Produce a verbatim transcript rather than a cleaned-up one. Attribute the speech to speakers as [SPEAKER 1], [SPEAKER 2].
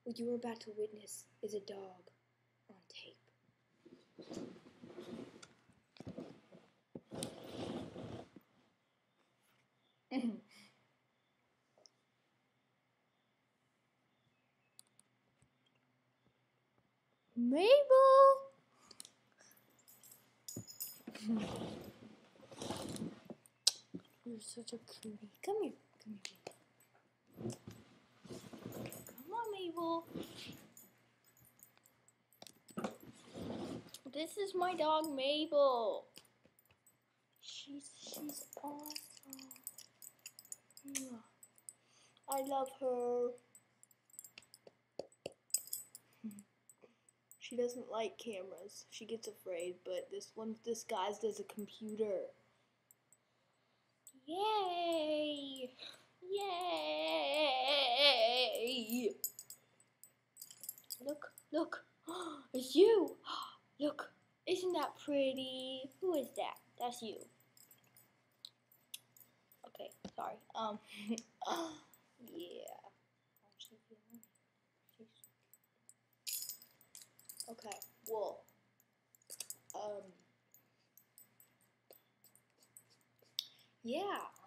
[SPEAKER 1] What you are about to witness is a dog on tape. Mable! You're such a cutie. Come here. Come here. Come on, Mable. This is my dog, Mable. She's she's awesome. I love her. She doesn't like cameras. She gets afraid, but this one's disguised as a computer. Yay! Yay! Look, look. It's you. Look, isn't that pretty? Who is that? That's you. Okay, sorry. Um, yeah. Okay, well, um, yeah.